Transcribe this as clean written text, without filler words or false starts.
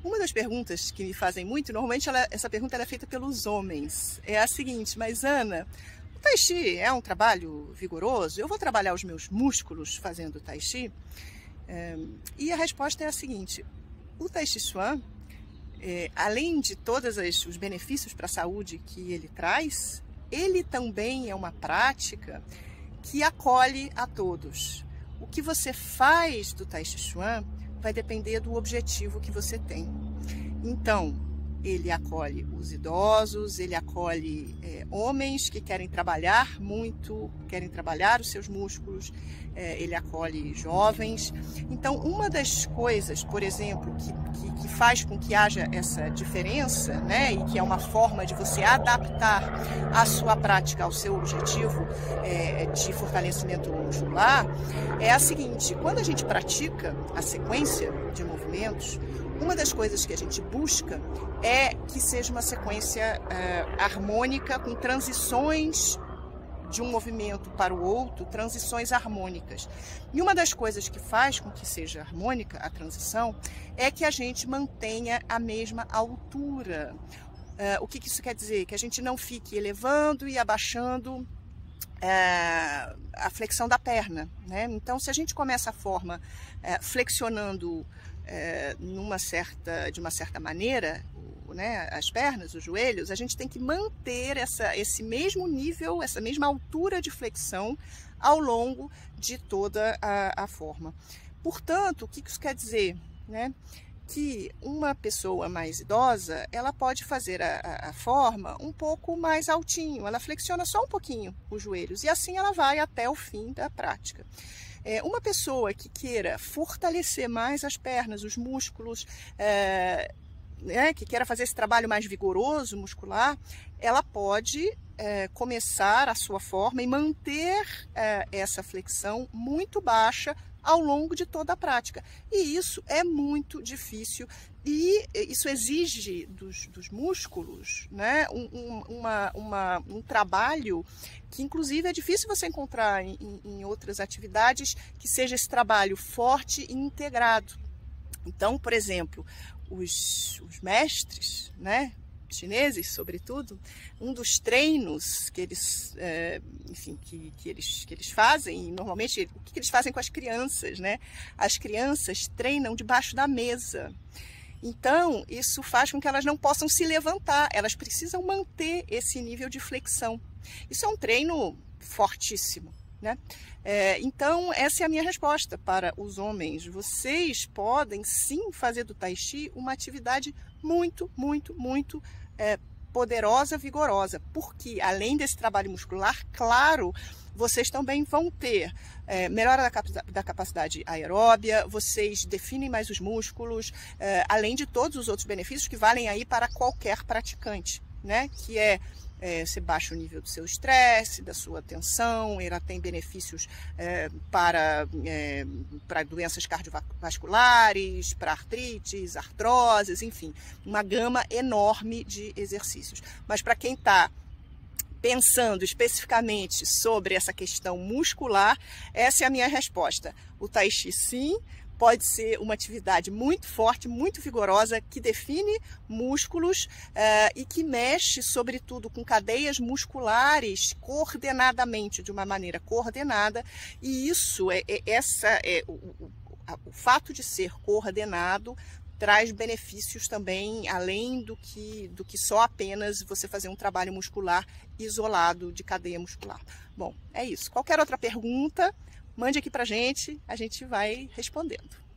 Uma das perguntas que me fazem muito, normalmente essa pergunta é feita pelos homens, é a seguinte: mas Ana, o Tai Chi é um trabalho vigoroso? Eu vou trabalhar os meus músculos fazendo Tai Chi? E a resposta é a seguinte: o Tai Chi Chuan, além de todos os benefícios para a saúde que ele traz, ele também é uma prática que acolhe a todos. O que você faz do Tai Chi Chuan vai depender do objetivo que você tem. Então, ele acolhe os idosos, ele acolhe homens que querem trabalhar muito, querem trabalhar os seus músculos, ele acolhe jovens. Então, uma das coisas, por exemplo, que faz com que haja essa diferença, né, e que é uma forma de você adaptar a sua prática ao seu objetivo de fortalecimento muscular, é a seguinte: quando a gente pratica a sequência de movimentos, uma das coisas que a gente busca é que seja uma sequência harmônica, com transições de um movimento para o outro, transições harmônicas. E uma das coisas que faz com que seja harmônica a transição é que a gente mantenha a mesma altura. O que isso quer dizer? Que a gente não fique elevando e abaixando a flexão da perna, né? Então, se a gente começa a forma flexionando de uma certa maneira, né, as pernas, os joelhos, a gente tem que manter esse mesmo nível, essa mesma altura de flexão ao longo de toda a forma. Portanto, o que isso quer dizer? Né? Que uma pessoa mais idosa, ela pode fazer a forma um pouco mais altinho, ela flexiona só um pouquinho os joelhos e assim ela vai até o fim da prática. Uma pessoa que queira fortalecer mais as pernas, os músculos, que queira fazer esse trabalho mais vigoroso muscular, ela pode começar a sua forma e manter essa flexão muito baixa ao longo de toda a prática. E isso é muito difícil e isso exige dos músculos, né, um trabalho que inclusive é difícil você encontrar em outras atividades, que seja esse trabalho forte e integrado. Então, por exemplo, os mestres, né, chineses, sobretudo, um dos treinos que eles, que eles fazem, normalmente, o que eles fazem com as crianças, né? As crianças treinam debaixo da mesa. Então, isso faz com que elas não possam se levantar, elas precisam manter esse nível de flexão. Isso é um treino fortíssimo, né? Então, essa é a minha resposta para os homens. Vocês podem sim fazer do Tai Chi uma atividade muito, muito, muito poderosa, vigorosa, porque além desse trabalho muscular, claro, vocês também vão ter melhora da capacidade aeróbia, vocês definem mais os músculos, além de todos os outros benefícios que valem aí para qualquer praticante, né? Que você baixa o nível do seu estresse, da sua tensão, ela tem benefícios para doenças cardiovasculares, para artrites, artroses, enfim, uma gama enorme de exercícios. Mas para quem está pensando especificamente sobre essa questão muscular, essa é a minha resposta. O Tai Chi, sim, pode ser uma atividade muito forte, muito vigorosa, que define músculos e que mexe, sobretudo, com cadeias musculares coordenadamente, de uma maneira coordenada. E isso, o fato de ser coordenado traz benefícios também, além do que só apenas você fazer um trabalho muscular isolado de cadeia muscular. Bom, é isso. Qualquer outra pergunta, mande aqui pra gente, a gente vai respondendo.